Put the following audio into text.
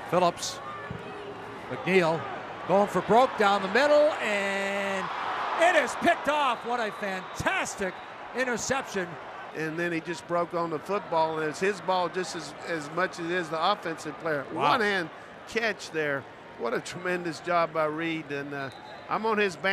Phillips, McNeil going for broke down the middle, and it is picked off. What a fantastic interception. And then he just broke on the football, and it's his ball just as much as it is the offensive player. Wow. One-hand catch there. What a tremendous job by Reed, and I'm on his band.